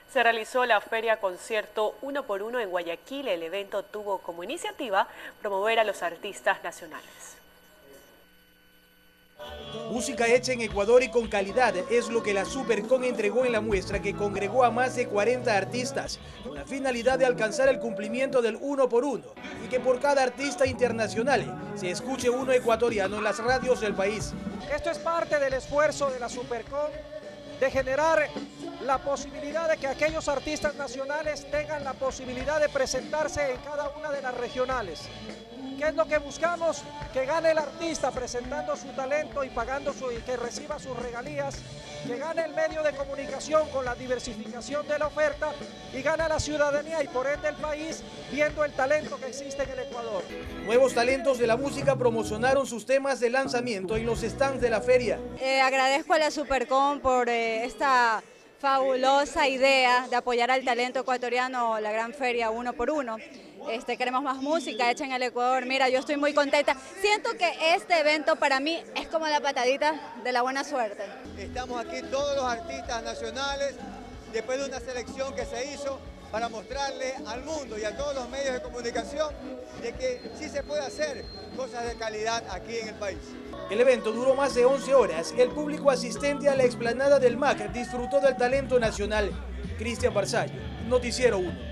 Se realizó la Feria Concierto 1x1 en Guayaquil. El evento tuvo como iniciativa promover a los artistas nacionales. Música hecha en Ecuador y con calidad es lo que la Supercon entregó en la muestra, que congregó a más de 40 artistas con la finalidad de alcanzar el cumplimiento del 1x1 y que por cada artista internacional se escuche uno ecuatoriano en las radios del país. Esto es parte del esfuerzo de la Supercon de generar la posibilidad de que aquellos artistas nacionales tengan la posibilidad de presentarse en cada una de las regionales. ¿Qué es lo que buscamos? Que gane el artista presentando su talento y que reciba sus regalías, que gane el medio de comunicación con la diversificación de la oferta y gane la ciudadanía y por ende el país viendo el talento que existe en el Ecuador. Nuevos talentos de la música promocionaron sus temas de lanzamiento en los stands de la feria. Agradezco a la Supercon por esta fabulosa idea de apoyar al talento ecuatoriano, la gran feria 1x1. Queremos más música hecha en el Ecuador. Mira, yo estoy muy contenta. Siento que este evento para mí es como la patadita de la buena suerte. Estamos aquí todos los artistas nacionales, después de una selección que se hizo para mostrarle al mundo y a todos los medios de comunicación de que sí se puede hacer cosas de calidad aquí en el país. El evento duró más de 11 horas. El público asistente a la explanada del MAC disfrutó del talento nacional. Cristian Barzallo, Noticiero 1.